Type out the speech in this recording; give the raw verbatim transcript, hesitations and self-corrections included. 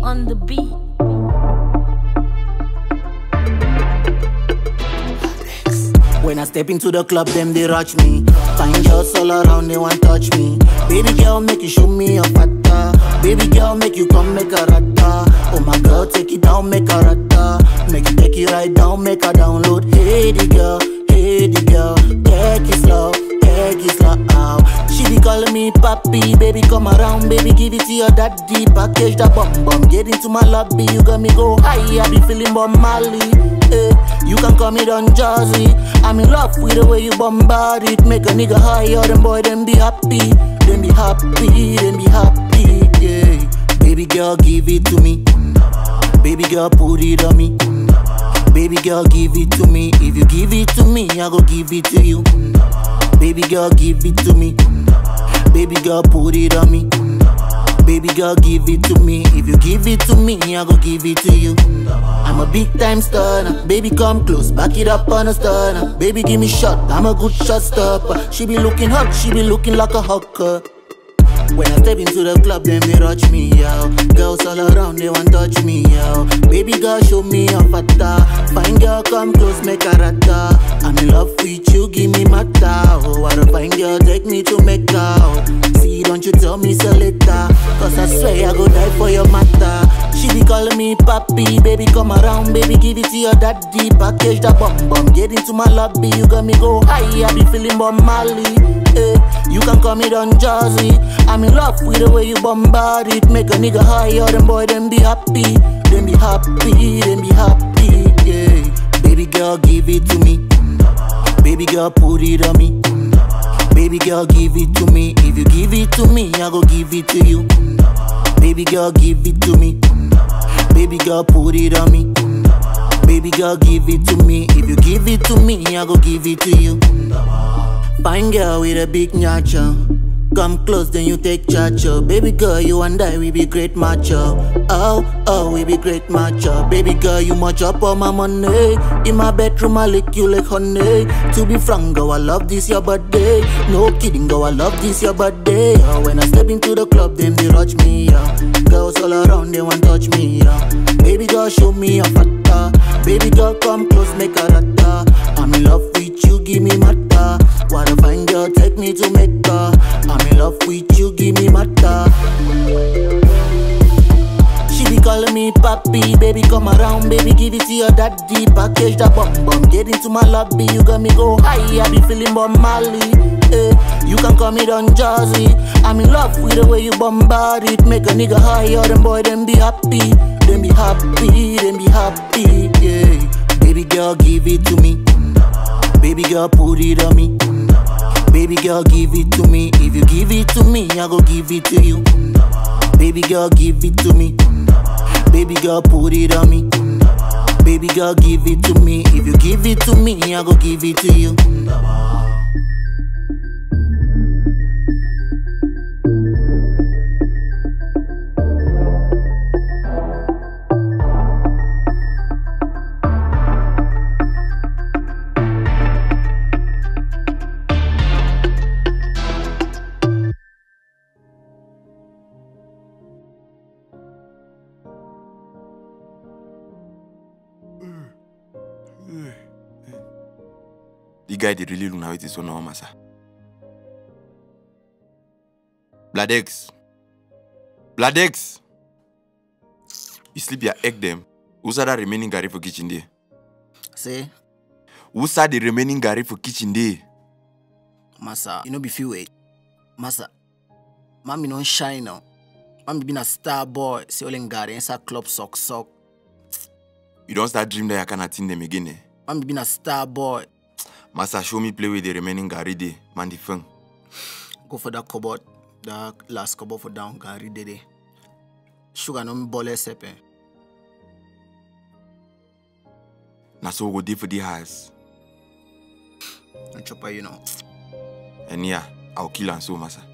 on the beat. When I step into the club, them they rush me. Find girls all around, they want touch me. Baby girl, make you show me your fatta. Baby girl, make you come make a rata. Oh my girl, take it down, make a rata. Make you take it right down, make a download. Hey the girl, hey the girl, take it slow, take it slow. She be calling me papi, baby come around, baby give it to your daddy. Package that bum bum, get into my lobby, you got me go high. I be feeling Bob Marley. Hey, you can call me Don Jazzy. I'm in love with the way you bombard it. Make a nigga higher, them boy, them be happy. Them be happy, them be happy, yeah. Baby girl, give it to me. Baby girl, put it on me. Baby girl, give it to me. If you give it to me, I go give it to you. Baby girl, give it to me. Baby girl, put it on me. Baby girl, give it to me. If you give it to me, I go give it to you. I'm a big time stunner. Baby, come close, back it up on a stunner. Baby, give me shot, I'm a good shot stopper. She be looking hot, she be looking like a hawker. When I step into the club, then they rush me, yo. Girls all around, they want touch me, yo. Baby girl, show me your fatta. Fine girl, come close, make a rata. I'm in love with you, give me mata. Oh, what a fine girl, take me to Mecca. Oh, see, don't you tell me so later. Cause I swear I go die for your mata. She be calling me papi, baby come around, baby give it to your daddy. Package that bum bum, get into my lobby, you got me go high. I be feeling Bob Marley. Hey, you can call me Don Jazzy. I'm in love with the way you bombard it. Make a nigga higher, them boy, them be happy. Them be happy, them be happy, yeah. Baby girl, give it to me. Baby girl, put it on me. Baby girl, give it to me. If you give it to me, I go give it to you. Baby girl, give it to me. Baby girl, put it on me. Baby girl, give it to me. If you give it to me, I go give it to you. Fine girl with a big nyacha. Come close, then you take charge. Baby girl, you and I, we be great macho. Oh, oh, we be great macho. Baby girl, you much up on my money. In my bedroom, I lick you like honey. To be frank, girl, I love this your birthday. No kidding, girl, I love this your birthday. Oh, when I step into the club, them they rush me, yeah. Girls all around, they want touch me, yeah. Baby girl, show me your fatta. Baby girl, come close, make a rata. I'm in love with you, give me mata. What a fine girl, take me to Mecca. I'm in love with you, give me mata. She be calling me papi, baby come around, baby give it to your daddy. Package that bum bum, get into my lobby, you got me go high. I be feeling Bob Marley. Hey, you can call me Don Jazzy. I'm in love with the way you bombard it. Make a nigga higher, them boy, them be happy. Them be happy, them be happy, yeah. Baby girl, give it to me. Baby girl, put it on me. Baby girl, give it to me. If you give it to me, I go give it to you. Baby girl, give it to me. Baby girl, put it on me. Baby girl, give it to me. If you give it to me, I go give it to you. The guy they really look now it is so normal, sir. Bladex. Bladex. You sleep your egg them. Who's that remaining Gary for kitchen day? Say? Who's that the remaining Gary for kitchen day? Massa, you know be few wait. Massa, mommy don't shine now. Mommy been a star boy, selling Gary inside club sock sock. You don't start dream that I cannot see them again, eh? Mommy been a star boy. Massa, show me play with the remaining Gary day, man the fun. Go for that cupboard, the last cupboard for down Gary day. Sugar no me bole sepe. Na so go day for the house. And chopper, you know. And yeah, I'll kill and so, Massa.